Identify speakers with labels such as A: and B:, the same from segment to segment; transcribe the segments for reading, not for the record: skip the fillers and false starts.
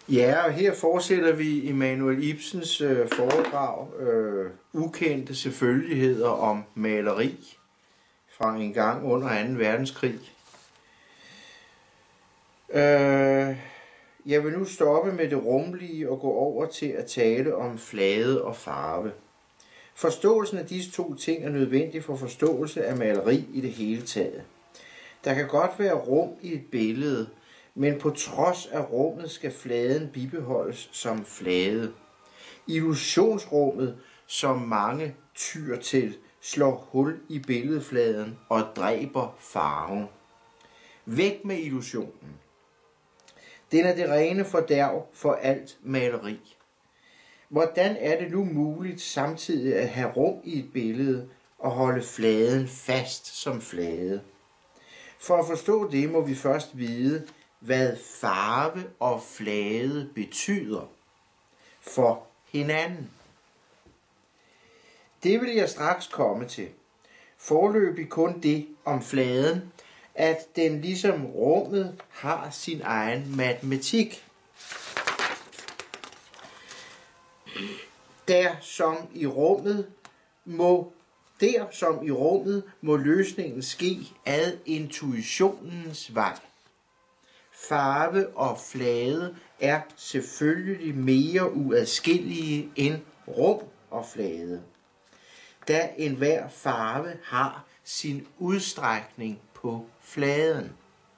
A: Ja, og her fortsætter vi Emanuel Ibsens foredrag, ukendte selvfølgeligheder om maleri fra en gang under 2. verdenskrig. Jeg vil nu stoppe med det rumlige og gå over til at tale om flade og farve. Forståelsen af disse to ting er nødvendig for forståelse af maleri i det hele taget. Der kan godt være rum i et billede, men på trods af rummet skal fladen bibeholdes som flade. Illusionsrummet, som mange tyr til, slår hul i billedfladen og dræber farven. Væk med illusionen. Den er det rene fordærv for alt maleri. Hvordan er det nu muligt samtidig at have rum i et billede og holde fladen fast som flade? For at forstå det må vi først vide, hvad farve og flade betyder for hinanden. Det vil jeg straks komme til. Foreløbig kun det om fladen, at den ligesom rummet har sin egen matematik. Der som i rummet må løsningen ske ad intuitionens vej. Farve og flade er selvfølgelig mere uadskillige end rum og flade, da enhver farve har sin udstrækning på fladen.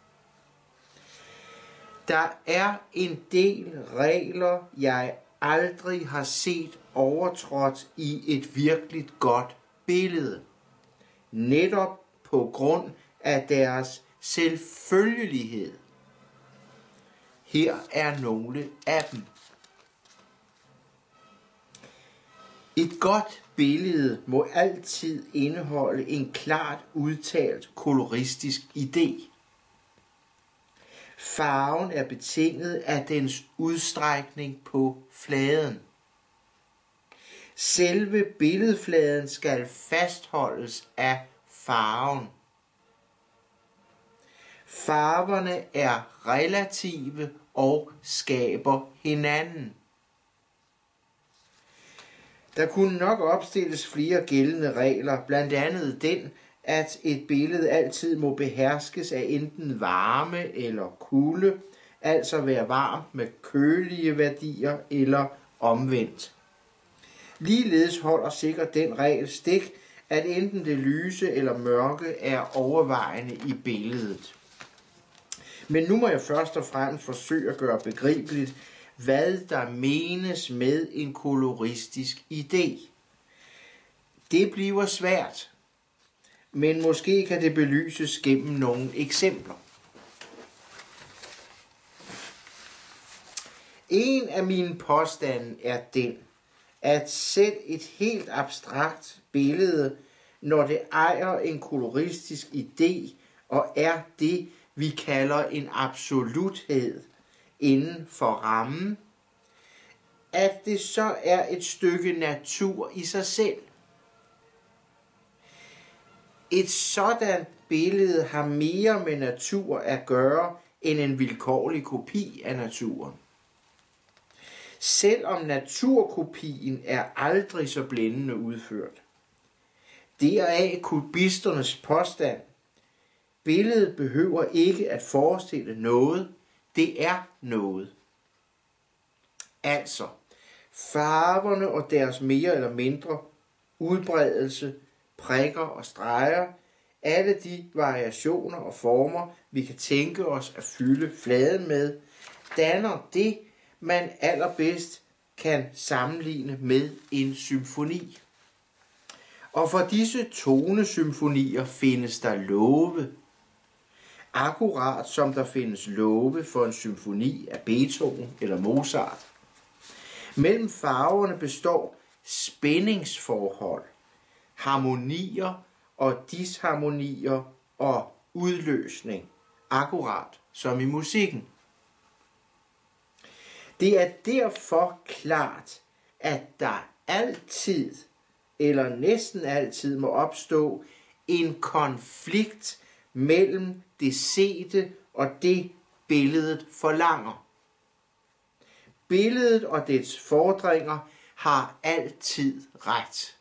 A: Der er en del regler, jeg aldrig har set overtrådt i et virkeligt godt billede, netop på grund af deres selvfølgelighed. Her er nogle af dem. Et godt billede må altid indeholde en klart udtalt koloristisk idé. Farven er betinget af dens udstrækning på fladen. Selve billedfladen skal fastholdes af farven. Farverne er relative og skaber hinanden. Der kunne nok opstilles flere gældende regler, blandt andet den, at et billede altid må beherskes af enten varme eller kulde, altså være varmt med kølige værdier eller omvendt. Ligeledes holder sikkert den regel stik, at enten det lyse eller mørke er overvejende i billedet. Men nu må jeg først og fremmest forsøge at gøre begribeligt, hvad der menes med en koloristisk idé. Det bliver svært, men måske kan det belyses gennem nogle eksempler. En af mine påstande er den, at selv et helt abstrakt billede, når det ejer en koloristisk idé og er det, vi kalder en absoluthed inden for rammen, at det så er et stykke natur i sig selv. Et sådan billede har mere med natur at gøre end en vilkårlig kopi af naturen. Selvom naturkopien er aldrig så blændende udført. Deraf kubisternes påstand. Billedet behøver ikke at forestille noget, det er noget. Altså, farverne og deres mere eller mindre udbredelse, prikker og streger, alle de variationer og former, vi kan tænke os at fylde fladen med, danner det, man allerbedst kan sammenligne med en symfoni. Og for disse tonesymfonier findes der love, akkurat som der findes love for en symfoni af Beethoven eller Mozart. Mellem farverne består spændingsforhold, harmonier og disharmonier og udløsning, akkurat som i musikken. Det er derfor klart, at der altid eller næsten altid må opstå en konflikt mellem det sete og det billedet forlanger. Billedet og dets fordringer har altid ret.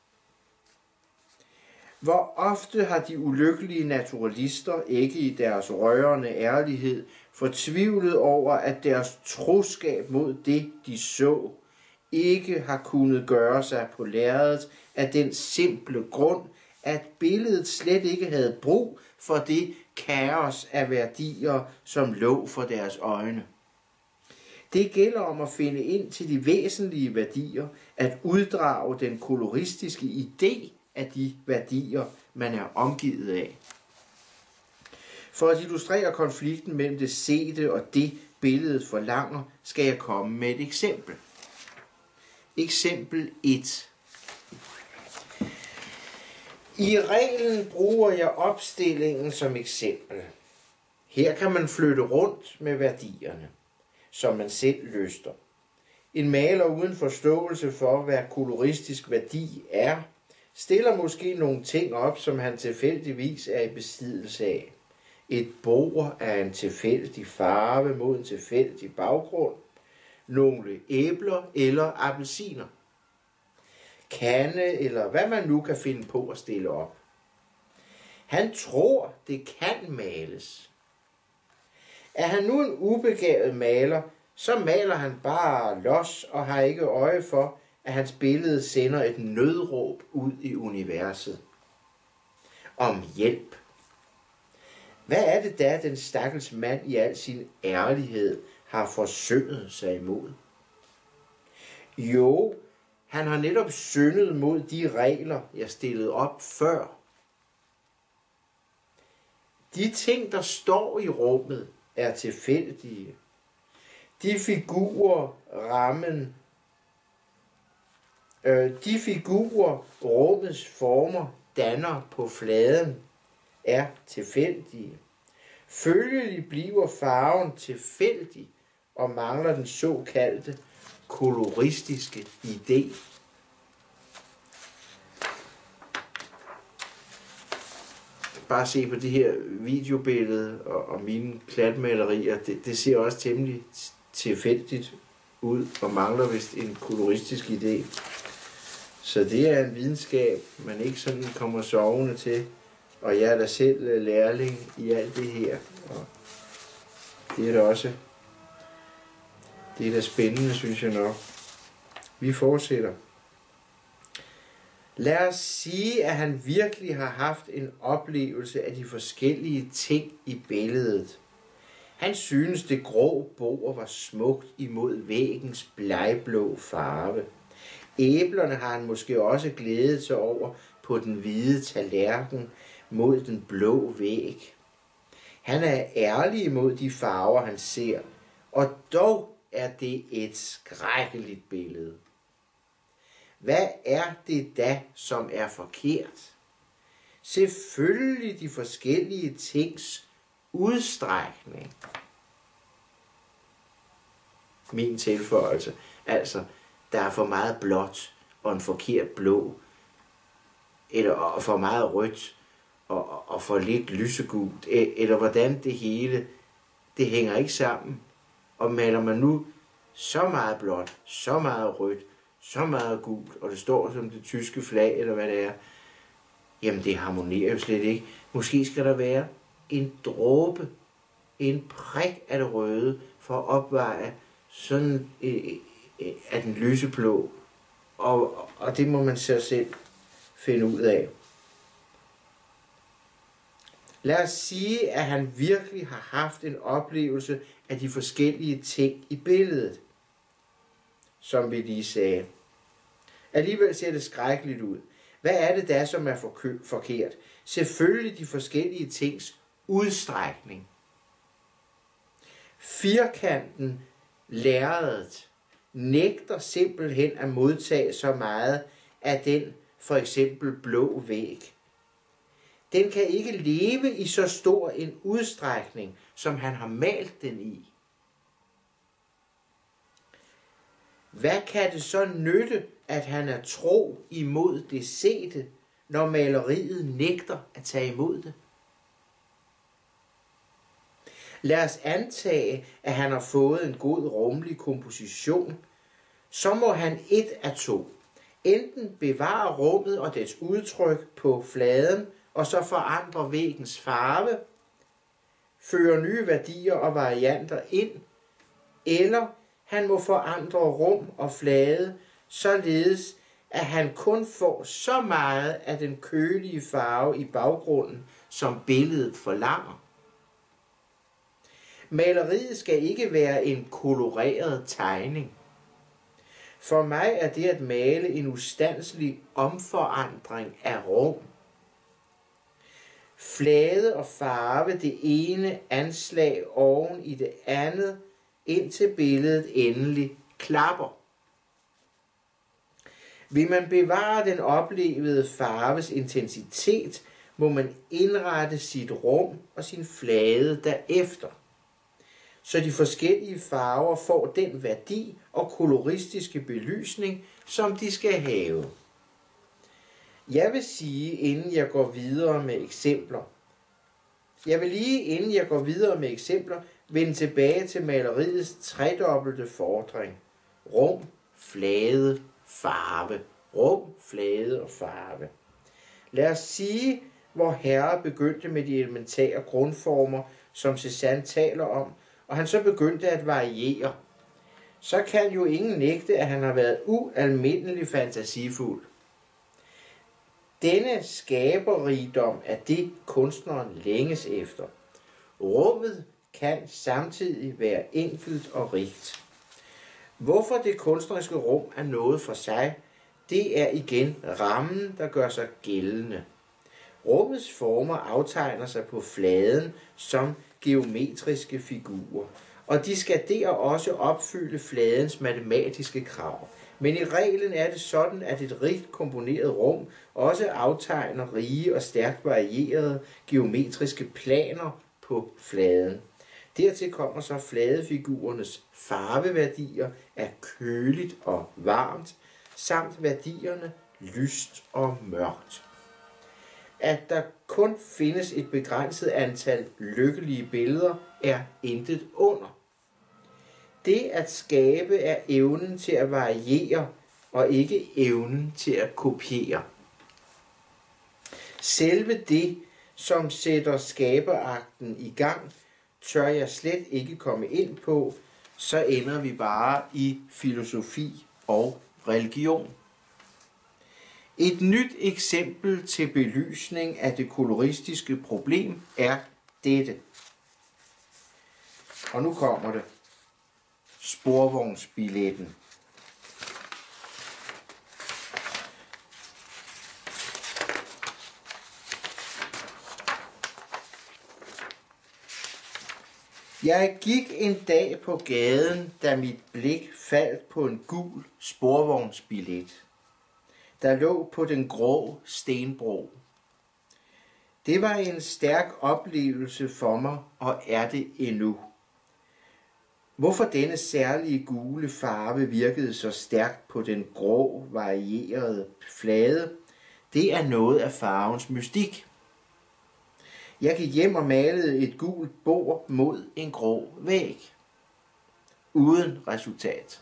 A: Hvor ofte har de ulykkelige naturalister ikke i deres rørende ærlighed fortvivlet over, at deres troskab mod det, de så, ikke har kunnet gøre sig på lærredet af den simple grund, at billedet slet ikke havde brug for det kaos af værdier, som lå for deres øjne. Det gælder om at finde ind til de væsentlige værdier, at uddrage den koloristiske idé af de værdier, man er omgivet af. For at illustrere konflikten mellem det sete og det, billedet forlanger, skal jeg komme med et eksempel. Eksempel 1. I reglen bruger jeg opstillingen som eksempel. Her kan man flytte rundt med værdierne, som man selv lyster. En maler uden forståelse for, hvad koloristisk værdi er, stiller måske nogle ting op, som han tilfældigvis er i besiddelse af. Et bord af en tilfældig farve mod en tilfældig baggrund. Nogle æbler eller appelsiner. Kande eller hvad man nu kan finde på at stille op. Han tror, det kan males. Er han nu en ubegavet maler, så maler han bare los og har ikke øje for, at hans billede sender et nødråb ud i universet. Om hjælp. Hvad er det da, den stakkels mand i al sin ærlighed har forsyndet sig imod? Jo, han har netop syndet mod de regler, jeg stillede op før. De ting, der står i rummet, er tilfældige. De figurer, rummets former danner på fladen, er tilfældige. Følgelig bliver farven tilfældig og mangler den såkaldte koloristiske idé. Bare se på det her videobillede og mine klatmalerier, det ser også temmelig tilfældigt ud og mangler vist en koloristisk idé. Så det er en videnskab, man ikke sådan kommer sovende til. Og jeg er da selv lærling i alt det her. Og det er da også, det er da spændende, synes jeg nok. Vi fortsætter. Lad os sige, at han virkelig har haft en oplevelse af de forskellige ting i billedet. Han synes, det grå bord var smukt imod væggens blegblå farve. Æblerne har han måske også glædet sig over på den hvide tallerken mod den blå væg. Han er ærlig imod de farver, han ser, og dog er det et skrækkeligt billede. Hvad er det da, som er forkert? Selvfølgelig de forskellige tings udstrækning. Min tilføjelse, altså, der er for meget blåt og en forkert blå, eller for meget rødt og for lidt lysegult, eller hvordan det hele, det hænger ikke sammen. Og maler man nu så meget blåt, så meget rødt, så meget gult, og det står som det tyske flag, eller hvad det er, jamen det harmonerer jo slet ikke. Måske skal der være en dråbe, en prik af det røde, for at opveje sådan af den lyseblå, og det må man så selv finde ud af. Lad os sige, at han virkelig har haft en oplevelse af de forskellige ting i billedet, som vi lige sagde. Alligevel ser det skrækkeligt ud. Hvad er det da, som er forkert? Selvfølgelig de forskellige tings udstrækning. Firkanten, lærredet, nægter simpelthen at modtage så meget af den for eksempel blå væg. Den kan ikke leve i så stor en udstrækning, som han har malt den i. Hvad kan det så nytte, at han er tro imod det sete, når maleriet nægter at tage imod det? Lad os antage, at han har fået en god rummelig komposition. Så må han et af to. Enten bevare rummet og dets udtryk på fladen, og så forandre væggens farve, føre nye værdier og varianter ind, eller han må forandre rum og flade, således at han kun får så meget af den kølige farve i baggrunden, som billedet forlanger. Maleriet skal ikke være en koloreret tegning. For mig er det at male en ustandelig omforandring af rum. Flade og farve det ene anslag oven i det andet, indtil billedet endelig klapper. Vil man bevare den oplevede farves intensitet, må man indrette sit rum og sin flade derefter, så de forskellige farver får den værdi og koloristiske belysning, som de skal have. Jeg vil lige inden jeg går videre med eksempler, vende tilbage til maleriets tredobbelte fordring. Rum, flade, farve. Rum, flade og farve. Lad os sige, hvor Herre begyndte med de elementære grundformer, som Cézanne taler om, og han så begyndte at variere. Så kan jo ingen nægte, at han har været ualmindelig fantasifuld. Denne skaberrigdom er det, kunstneren længes efter. Rummet kan samtidig være enkelt og rigt. Hvorfor det kunstneriske rum er noget for sig, det er igen rammen, der gør sig gældende. Rummets former aftegner sig på fladen som geometriske figurer, og de skal der også opfylde fladens matematiske krav. Men i reglen er det sådan, at et rigt komponeret rum også aftegner rige og stærkt varierede geometriske planer på fladen. Dertil kommer så fladefigurernes farveværdier af køligt og varmt, samt værdierne lyst og mørkt. At der kun findes et begrænset antal lykkelige billeder, er intet under. Det at skabe er evnen til at variere, og ikke evnen til at kopiere. Selve det, som sætter skaberakten i gang, tør jeg slet ikke komme ind på, så ender vi bare i filosofi og religion. Et nyt eksempel til belysning af det koloristiske problem er dette. Og nu kommer det. Sporvognsbilletten. Jeg gik en dag på gaden, da mit blik faldt på en gul sporvognsbillet, der lå på den grå stenbro. Det var en stærk oplevelse for mig, og er det endnu. Hvorfor denne særlige gule farve virkede så stærkt på den grå, varierede flade, det er noget af farvens mystik. Jeg gik hjem og malede et gult bord mod en grå væg. Uden resultat.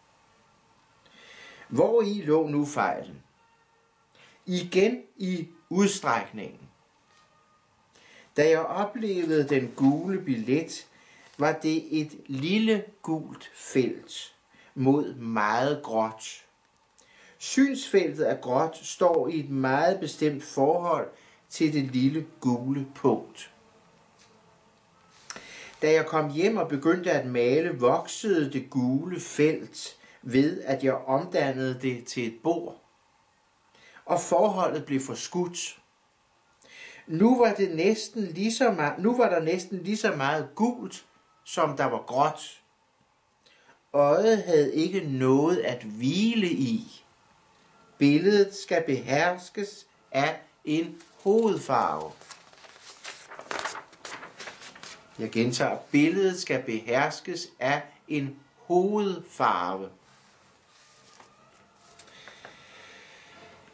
A: Hvori lå nu fejlen? Igen i udstrækningen. Da jeg oplevede den gule billet, var det et lille gult felt mod meget gråt. Synsfeltet af gråt står i et meget bestemt forhold til det lille gule punkt. Da jeg kom hjem og begyndte at male, voksede det gule felt ved, at jeg omdannede det til et bord. Og forholdet blev forskudt. Nu var der næsten lige så meget gult, som der var gråt. Øjet havde ikke noget at hvile i. Billedet skal beherskes af en hovedfarve. Jeg gentager, billedet skal beherskes af en hovedfarve.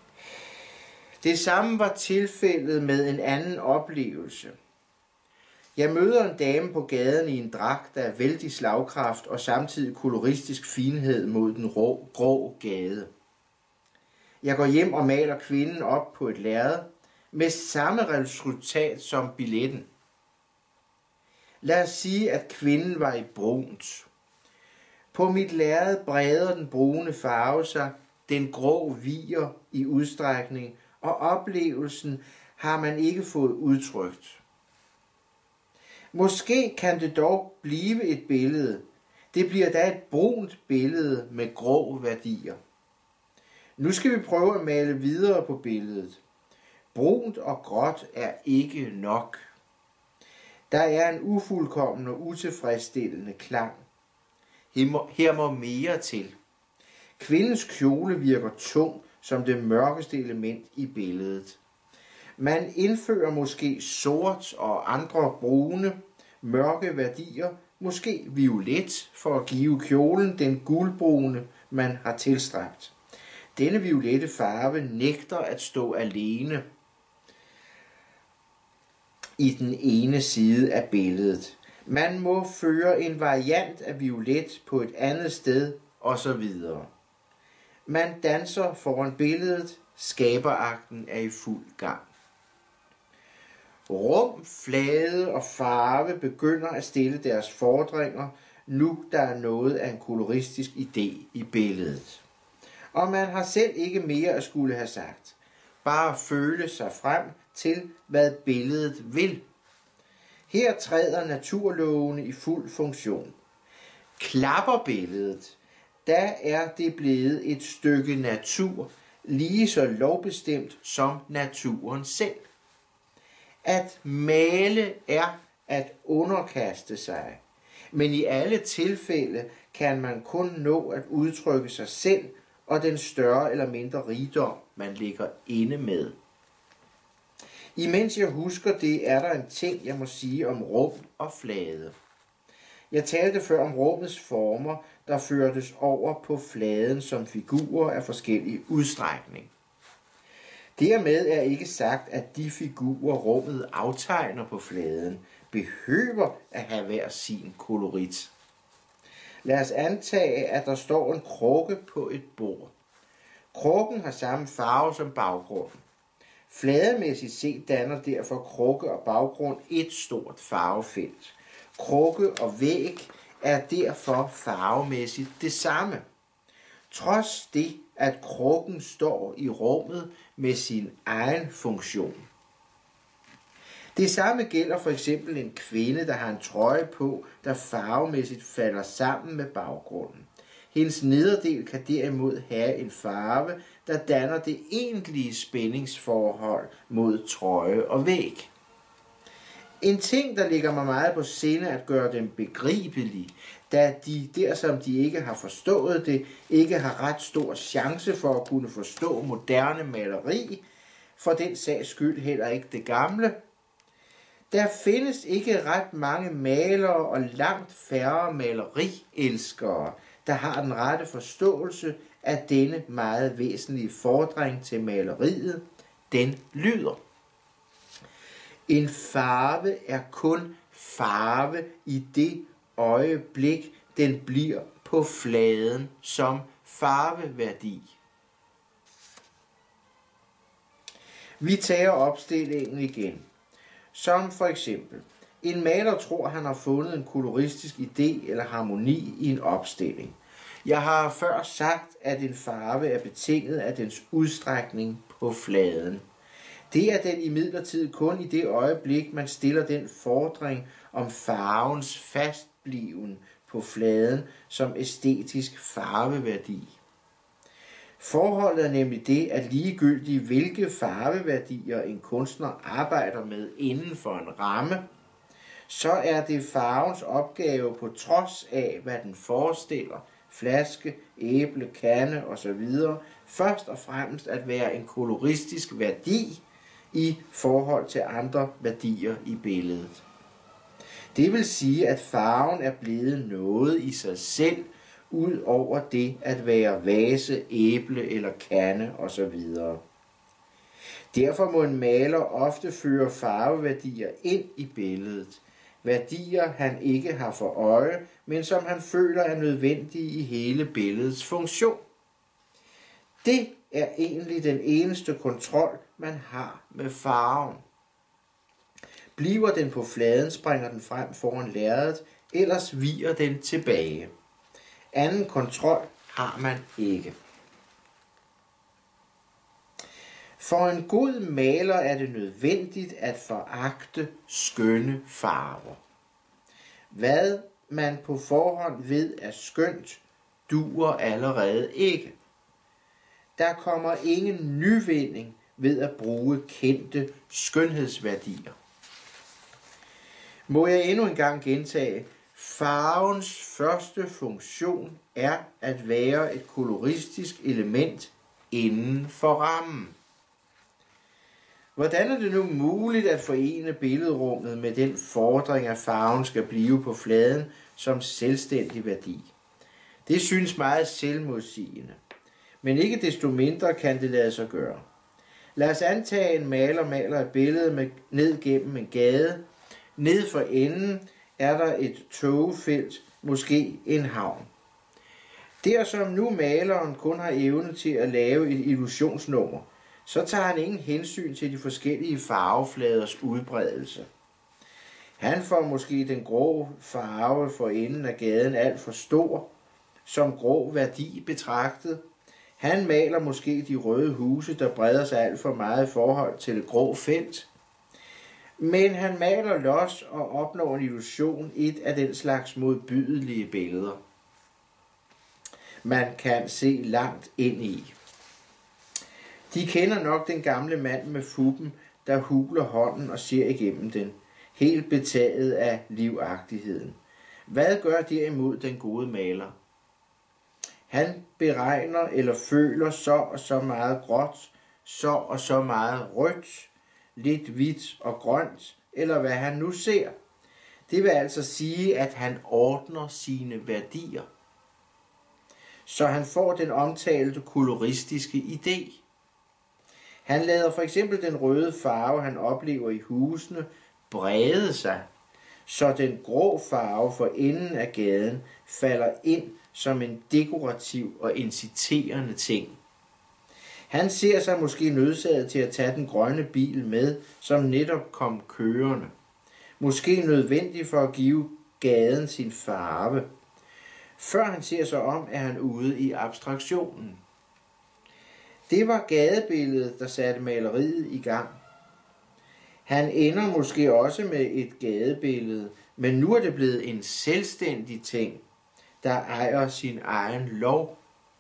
A: Det samme var tilfældet med en anden oplevelse. Jeg møder en dame på gaden i en dragt, der er vældig slagkraft og samtidig koloristisk finhed mod den grå gade. Jeg går hjem og maler kvinden op på et lærred med samme resultat som billetten. Lad os sige, at kvinden var i brunt. På mit lærred breder den brune farve sig, den grå viger i udstrækning, og oplevelsen har man ikke fået udtrykt. Måske kan det dog blive et billede. Det bliver da et brunt billede med grå værdier. Nu skal vi prøve at male videre på billedet. Brunt og gråt er ikke nok. Der er en ufuldkommen og utilfredsstillende klang. Her må mere til. Kvindens kjole virker tung som det mørkeste element i billedet. Man indfører måske sort og andre brune, mørke værdier, måske violet, for at give kjolen den guldbrune, man har tilstræbt. Denne violette farve nægter at stå alene i den ene side af billedet. Man må føre en variant af violet på et andet sted, osv. Man danser foran billedet, skaberakten er i fuld gang. Rum, flade og farve begynder at stille deres fordringer, nu der er noget af en koloristisk idé i billedet. Og man har selv ikke mere at skulle have sagt. Bare føle sig frem til, hvad billedet vil. Her træder naturlovene i fuld funktion. Klapper billedet, der er det blevet et stykke natur, lige så lovbestemt som naturen selv. At male er at underkaste sig, men i alle tilfælde kan man kun nå at udtrykke sig selv og den større eller mindre rigdom, man ligger inde med. Imens jeg husker det, er der en ting, jeg må sige om rum og flade. Jeg talte før om rummets former, der førtes over på fladen som figurer af forskellig udstrækning. Dermed er ikke sagt, at de figurer rummet aftegner på fladen behøver at have hver sin kolorit. Lad os antage, at der står en krukke på et bord. Krukken har samme farve som baggrunden. Flademæssigt set danner derfor krukke og baggrund et stort farvefelt. Krukke og væg er derfor farvemæssigt det samme. Trods det, at krukken står i rummet med sin egen funktion. Det samme gælder for eksempel en kvinde, der har en trøje på, der farvemæssigt falder sammen med baggrunden. Hendes nederdel kan derimod have en farve, der danner det egentlige spændingsforhold mod trøje og væg. En ting, der ligger mig meget på sinde at gøre dem begribelige, da de, dersom de ikke har forstået det, ikke har ret stor chance for at kunne forstå moderne maleri, for den sags skyld heller ikke det gamle. Der findes ikke ret mange malere og langt færre malerielskere, der har den rette forståelse af denne meget væsentlige fordring til maleriet. Den lyder: en farve er kun farve i det øjeblik, den bliver på fladen som farveværdi. Vi tager opstillingen igen. Som for eksempel, en maler tror, han har fundet en koloristisk idé eller harmoni i en opstilling. Jeg har før sagt, at en farve er betinget af dens udstrækning på fladen. Det er den imidlertid kun i det øjeblik, man stiller den fordring om farvens fastbliven på fladen som æstetisk farveværdi. Forholdet er nemlig det, at ligegyldigt hvilke farveværdier en kunstner arbejder med inden for en ramme, så er det farvens opgave på trods af, hvad den forestiller, flaske, æble, kande osv., først og fremmest at være en koloristisk værdi i forhold til andre værdier i billedet. Det vil sige, at farven er blevet noget i sig selv, ud over det at være vase, æble eller kande osv. Derfor må en maler ofte føre farveværdier ind i billedet. Værdier han ikke har for øje, men som han føler er nødvendige i hele billedets funktion. Det er egentlig den eneste kontrol, man har med farven. Bliver den på fladen, springer den frem foran lærredet, ellers viger den tilbage. Anden kontrol har man ikke. For en god maler er det nødvendigt at foragte skønne farver. Hvad man på forhånd ved er skønt, duer allerede ikke. Der kommer ingen nyvinding ved at bruge kendte skønhedsværdier. Må jeg endnu en gang gentage, farvens første funktion er at være et koloristisk element inden for rammen. Hvordan er det nu muligt at forene billedrummet med den fordring, at farven skal blive på fladen som selvstændig værdi? Det synes meget selvmodsigende, men ikke desto mindre kan det lade sig gøre. Lad os antage, at en maler maler et billede ned gennem en gade. Ned for enden er der et togfelt, måske en havn. Dersom nu maleren kun har evne til at lave et illusionsnummer, så tager han ingen hensyn til de forskellige farvefladers udbredelse. Han får måske den grå farve for enden af gaden alt for stor, som grå værdi betragtet. Han maler måske de røde huse, der breder sig alt for meget i forhold til det grå felt. Men han maler los og opnår en illusion, et af den slags modbydelige billeder, man kan se langt ind i. De kender nok den gamle mand med fuppen, der huler hånden og ser igennem den, helt betaget af livagtigheden. Hvad gør derimod den gode maler? Han beregner eller føler så og så meget gråt, så og så meget rødt, lidt hvidt og grønt, eller hvad han nu ser. Det vil altså sige, at han ordner sine værdier, så han får den omtalte koloristiske idé. Han lader for eksempel den røde farve, han oplever i husene, brede sig, så den grå farve for enden af gaden falder ind som en dekorativ og inciterende ting. Han ser sig måske nødsaget til at tage den grønne bil med, som netop kom kørende. Måske nødvendig for at give gaden sin farve. Før han ser sig om, er han ude i abstraktionen. Det var gadebilledet, der satte maleriet i gang. Han ender måske også med et gadebillede, men nu er det blevet en selvstændig ting, der ejer sin egen lov.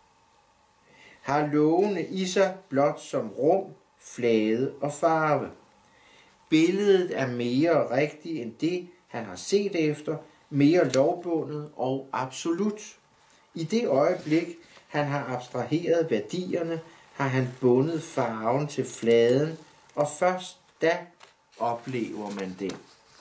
A: Har lovene i sig blot som rum, flade og farve. Billedet er mere rigtigt end det, han har set efter, mere lovbundet og absolut. I det øjeblik, han har abstraheret værdierne, har han bundet farven til fladen, og først da oplever man den.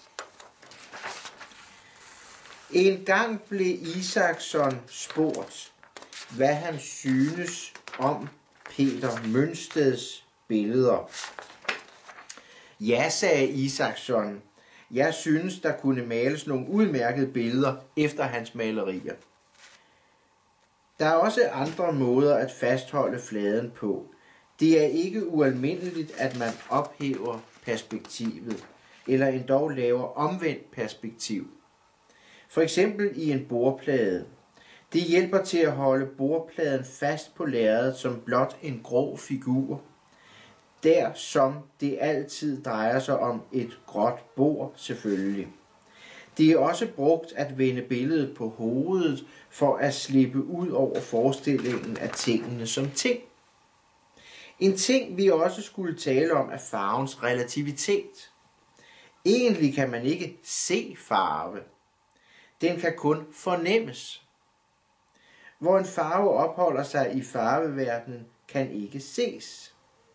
A: En gang blev Isaksson spurgt, hvad han synes om Peter Mønsteds billeder. Ja, sagde Isaksson, jeg synes, der kunne males nogle udmærkede billeder efter hans malerier. Der er også andre måder at fastholde fladen på. Det er ikke ualmindeligt, at man ophæver perspektivet, eller endog laver omvendt perspektiv. For eksempel i en bordplade. Det hjælper til at holde bordpladen fast på lærredet som blot en grå figur. Der som det altid drejer sig om et gråt bord selvfølgelig. Det er også brugt at vende billedet på hovedet for at slippe ud over forestillingen af tingene som ting. En ting vi også skulle tale om er farvens relativitet. Egentlig kan man ikke se farve. Den kan kun fornemmes. Hvor en farve opholder sig i farveverdenen, kan ikke ses.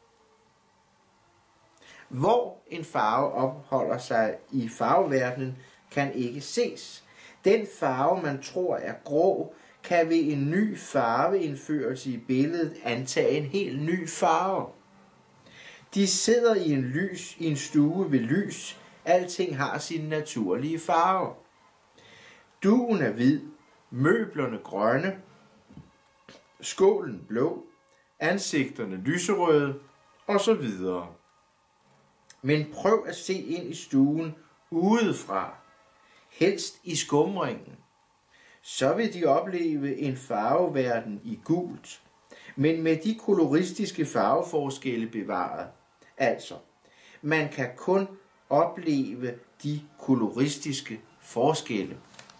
A: Hvor en farve opholder sig i farveverdenen, kan ikke ses. Den farve, man tror er grå, kan ved en ny farveindførelse i billedet antage en helt ny farve. De sidder i en stue ved lys. Alting har sin naturlige farve. Dugen er hvid, møblerne grønne, skålen blå, ansigterne lyserøde osv. Men prøv at se ind i stuen udefra, helst i skumringen. Så vil de opleve en farveverden i gult, men med de koloristiske farveforskelle bevaret. Altså, man kan kun opleve de koloristiske forskelle.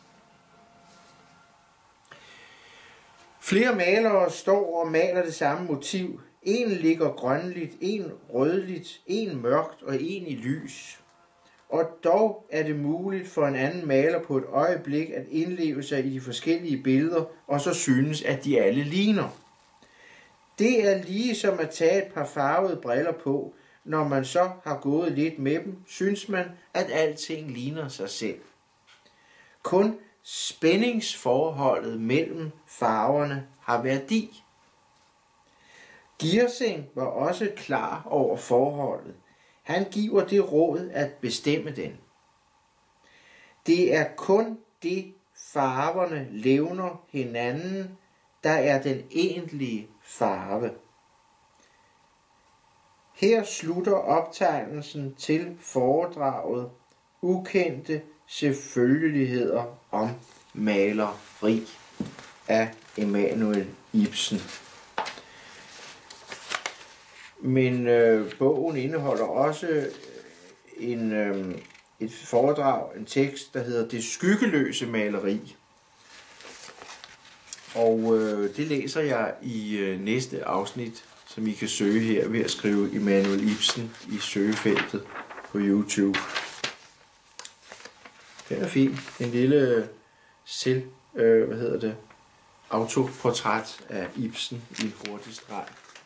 A: Flere malere står og maler det samme motiv. En ligger grønligt, en rødligt, en mørkt og en i lys. Og dog er det muligt for en anden maler på et øjeblik at indleve sig i de forskellige billeder, og så synes, at de alle ligner. Det er lige som at tage et par farvede briller på. Når man så har gået lidt med dem, synes man, at alting ligner sig selv. Kun spændingsforholdet mellem farverne har værdi. Girsing var også klar over forholdet. Han giver det råd at bestemme den. Det er kun det farverne levner hinanden, der er den egentlige farve. Her slutter optegnelsen til foredraget Ukendte selvfølgeligheder om maleri af Emanuel Ibsen. Men bogen indeholder også et foredrag, en tekst, der hedder Det skyggeløse maleri. Og det læser jeg i næste afsnit, som I kan søge her ved at skrive Emanuel Ibsen i søgefeltet på YouTube. Den er fin. En lille autoportræt af Ibsen i en hurtig streg.